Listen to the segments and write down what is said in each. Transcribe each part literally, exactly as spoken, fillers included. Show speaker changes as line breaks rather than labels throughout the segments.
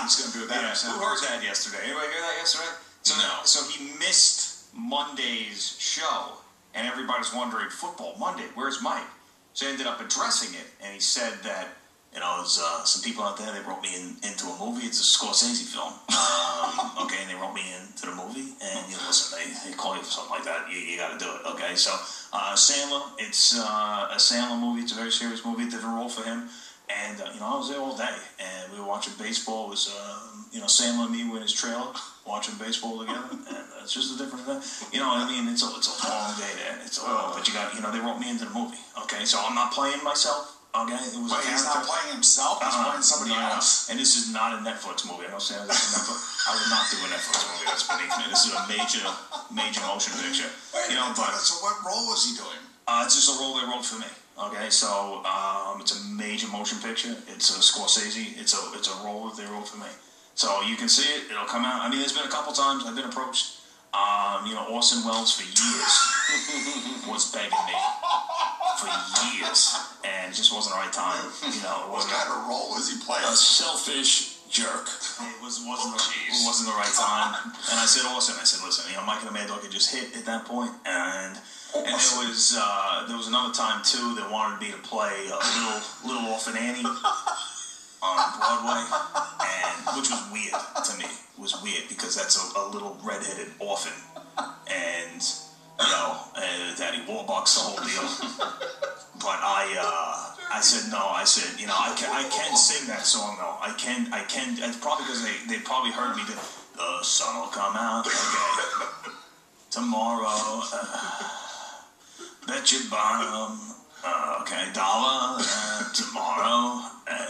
He's going to be with that.
Yeah. Who heard that yesterday? Anybody hear that yesterday? So,
no.
So he missed Monday's show, and everybody's wondering, football Monday, where's Mike? So he ended up addressing it, and he said that, you know, there's uh, some people out there, they wrote me in, into a movie. It's a Scorsese film. Um, okay, and they wrote me into the movie, and, you know, listen, they, they call you for something like that. You, you got to do it, okay? So, uh, Sandler, it's uh, a Sandler movie. It's a very serious movie, different role for him. And, uh, you know, I was there all day, and we were watching baseball. It was, um, you know, Sandler and me were in his trailer watching baseball together, and uh, it's just a different thing. You know, I mean, it's a, it's a long day there. It's a long, but you got, you know, they wrote me into the movie, okay? So I'm not playing myself, okay? It was
Wait,
a
he's not playing himself? He's
uh,
playing somebody
no,
else?
And this is not a Netflix movie. I know Sandler's a Netflix. I would not do a Netflix movie. That's beneath me. This is a major, major motion picture.
Wait,
you know, but,
so what role is he doing?
Uh, it's just a role they wrote for me. Okay, so um, it's a major motion picture. It's a Scorsese. It's a it's a role that they wrote for me. So you can see it. It'll come out. I mean, there's been a couple times I've been approached. Um, you know, Orson Welles for years was begging me for years, and it just wasn't the right time. You know,
what kind of role is he playing?
A selfish jerk. It was wasn't
oh,
the, it wasn't the right time. And I said, Orson, I said, listen, you know, Mike and the Mad Dog had just hit at that point, and. And there was uh, there was another time too that wanted me to play a little little orphan Annie on Broadway, and which was weird to me. It was weird because that's a, a little redheaded orphan, and you know, uh, Daddy Warbucks, the whole deal. But I uh, I said no. I said you know I can I can sing that song though. I can I can. It's probably because they they probably heard me. Do, the sun will come out okay tomorrow. Uh, Bet your bottom, uh, okay, dollar, uh, tomorrow, uh,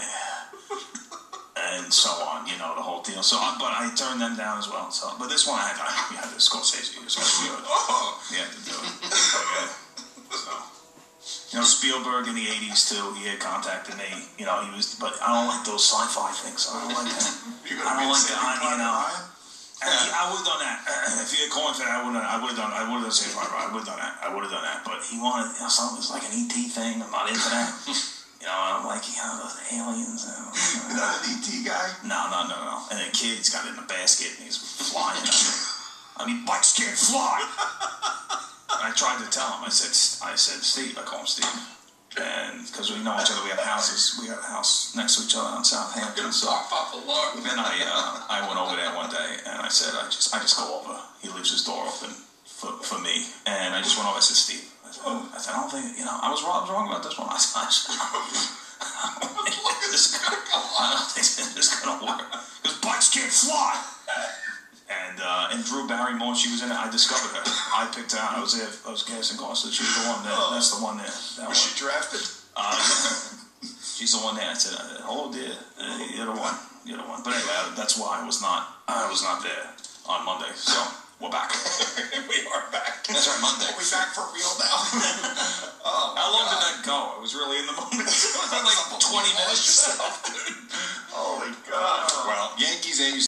and so on, you know, the whole deal. So, uh, but I turned them down as well. So, but this one I had, I, we had to Scorsese, so we had to do it. Okay. So, you know, Spielberg in the eighties too, he had contacted me, you know, he was, but I don't like those sci-fi things. I don't like that. I don't like that, you know. I, I would have done that. Uh, if he had called for that, I would have. I would have done. I would have said, I would have done that. I would have done that. But he wanted, you know, something that's like an E T thing. I'm not into that. You know, I'm like, you know, those aliens. Uh,
You're not an E T guy?
No, no, no, no. And the kid's got it in a basket and he's flying. I mean, bikes can't fly. And I tried to tell him. I said, I said, Steve. I call him Steve. And because we know each other, we have houses. We have a house next to each other in Southampton. So then I, uh, I went over there one day, and I said, I just, I just go over. He leaves his door open for, for me, and I just went over. I said, Steve. I said, I said, I don't think, you know, I was wrong, I was wrong about this one. I said, I, said, I don't think this is gonna go. I don't think this is gonna work because bikes can't fly. And uh, and Drew Barrymore, she was in it. I discovered her. I picked her out. I was there. I was casting calls. So she was the one there. That's the one there. That
was
one.
she drafted?
Uh, she's the one there. I said, "Hello, dear. Uh, you're the one. You're the one." But anyway, that's why I was not. I was not there on Monday. So we're back.
We are back.
That's right, Monday.
Are we back for real now? Oh,
how long
God.
did that go? I was really in the moment. It was like twenty minutes.
Holy God. Well, Yankees.